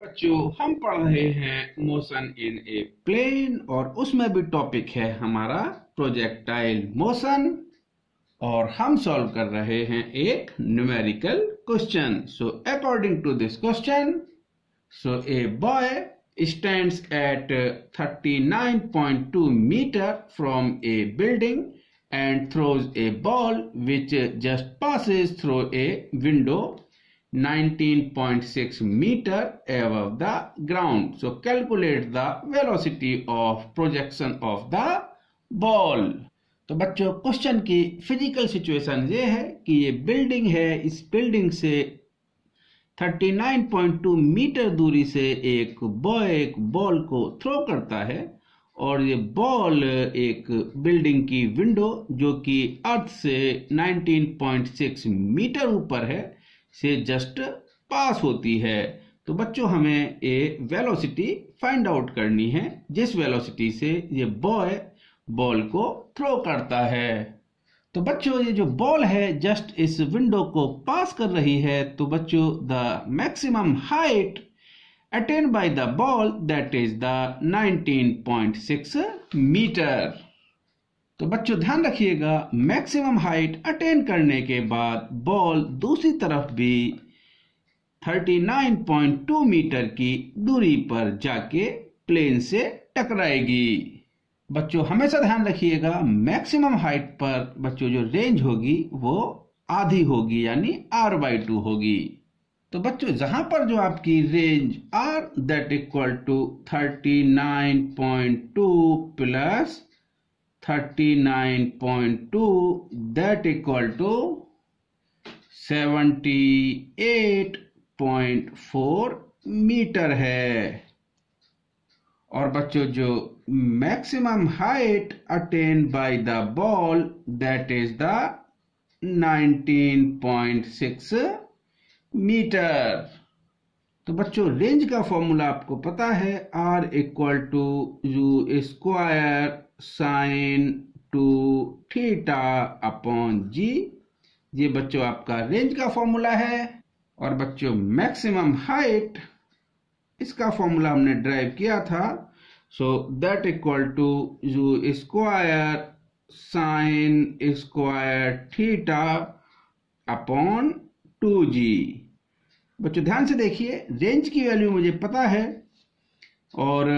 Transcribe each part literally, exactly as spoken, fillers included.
बच्चों हम पढ़ रहे हैं मोशन इन ए प्लेन और उसमें भी टॉपिक है हमारा प्रोजेक्टाइल मोशन और हम सॉल्व कर रहे हैं एक numerical question. So according to this question, so a boy stands at thirty-nine point two meter from a building and throws a ball which just passes through a window nineteen point six meter above the ground. So calculate the velocity of projection of the ball. तो बच्चों question की physical situation ये है कि ये building है, इस building से उनतालीस पॉइंट दो मीटर दूरी से एक बॉय एक बॉल को थ्रो करता है और ये बॉल एक बिल्डिंग की विंडो जो कि अर्थ से उन्नीस पॉइंट छह मीटर ऊपर है से जस्ट पास होती है। तो बच्चों हमें ये वेलोसिटी फाइंड आउट करनी है जिस वेलोसिटी से ये बॉय बॉल को थ्रो करता है। तो बच्चों ये जो बॉल है जस्ट इस विंडो को पास कर रही है, तो बच्चों the maximum height attain by the ball that is the उन्नीस पॉइंट छह मीटर। तो बच्चों ध्यान रखिएगा, मैक्सिमम हाइट अटेन करने के बाद बॉल दूसरी तरफ भी उनतालीस पॉइंट दो मीटर की दूरी पर जाके प्लेन से टकराएगी। बच्चों हमेशा ध्यान रखिएगा, मैक्सिमम हाइट पर बच्चों जो रेंज होगी वो आधी होगी यानी आर बाई टू होगी। तो बच्चों जहां पर जो आपकी range R that equal to thirty nine point two plus thirty nine point two that equal to seventy eight point four metre है और बच्चों जो maximum height attain by the ball that is the nineteen point six metre. तो बच्चों range का formula आपको पता है, R equal to u square sine two theta upon g. ये बच्चों आपका रेंज का फॉर्मूला है। और बच्चों मैक्सिमम हाइट इसका फॉर्मूला हमने ड्राइव किया था, so that equal to u square sine square theta upon two g. बच्चों ध्यान से देखिए, रेंज की वैल्यू मुझे पता है और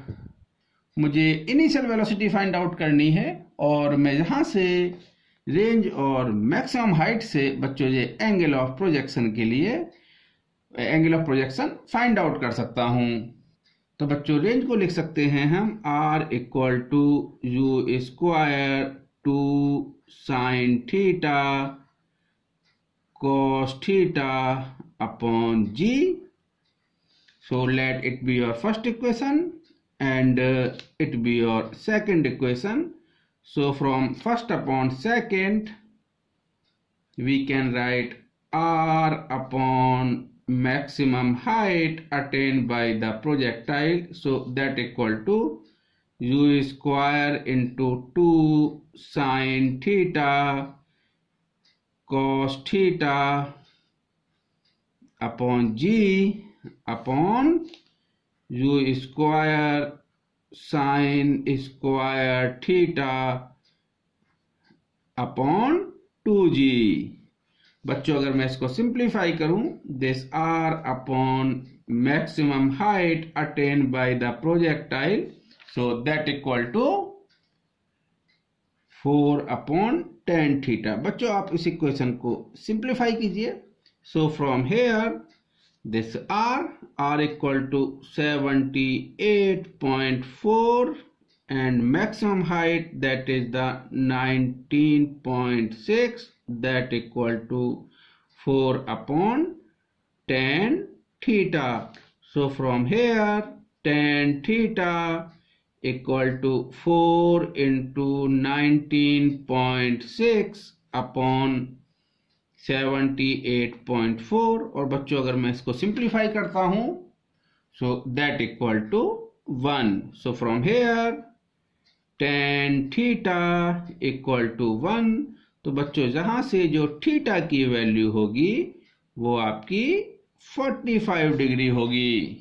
मुझे इनिशियल वेलोसिटी फाइंड आउट करनी है और मैं यहां से रेंज और मैक्सिमम हाइट से बच्चों ये एंगल ऑफ प्रोजेक्शन के लिए angle of projection find out कर सकता हूं। तो बच्चों रेंज को लिख सकते हैं हम R equal to u square two sine theta cos theta upon g. So let it be your first equation and it be your second equation. So from first upon second we can write R upon maximum height attained by the projectile, so that equal to u square into two sin theta cos theta upon g upon u square sin square theta upon two g. बच्चों अगर मैं इसको simplify करूं, this R upon maximum height attain by the projectile, so that equal to four upon tan theta. बच्चों आप इस equation को simplify कीजिए। So from here this R R equal to seventy eight point four and maximum height that is the nineteen point six that equal to four upon tan theta. So from here tan theta equal to four into nineteen point six upon seventy-eight point four और बच्चों अगर मैं इसको simplify करता हूं so that equal to one. So from here tan theta equal to one. तो बच्चों जहां से जो थीटा की वैल्यू होगी वो आपकी पैंतालीस डिग्री होगी।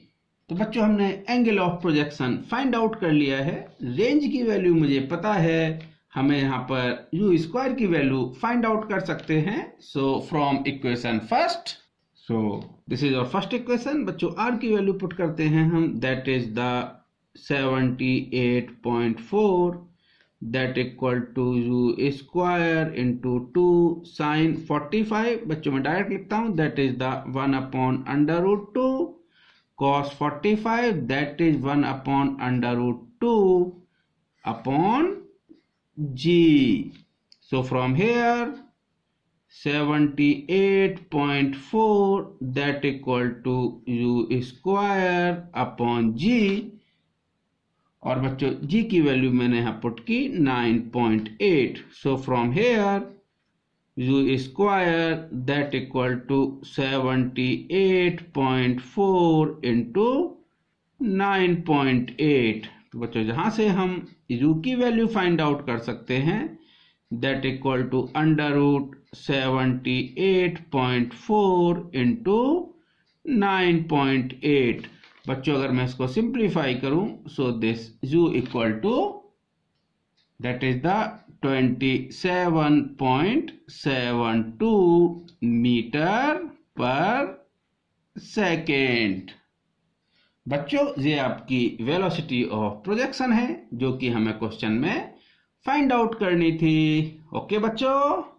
तो बच्चों हमने angle of projection find out कर लिया है। रेंज की वैल्यू मुझे पता है, हमें यहाँ पर यू स्क्वायर की वैल्यू फाइंड आउट कर सकते हैं। So from equation first, so this is our first equation. बच्चों आर की वैल्यू पुट करते हैं हम, that is the seventy eight point four that equal to u square into two sine forty five. बच्चों मैं डायरेक्ट लिखता हूँ, that is the one upon under root two cos forty-five, that is one upon under root two upon g. So from here seventy-eight point four that equal to u square upon g, और बच्चों g की value मैंने यहाँ put की nine point eight. So from here u square that equal to seventy-eight point four into nine point eight। तो बच्चों जहां से हम u की वैल्यू फाइंड आउट कर सकते हैं, that equal to under root seventy eight point four into nine point eight. बच्चों अगर मैं इसको सिंप्लीफाई करूं, so this u equal to that is the twenty-seven point seven two metre पर सेकेंड। बच्चों ये आपकी वेलोसिटी ऑफ प्रोजेक्शन है, जो कि हमें क्वेश्चन में फाइंड आउट करनी थी। ओके बच्चों।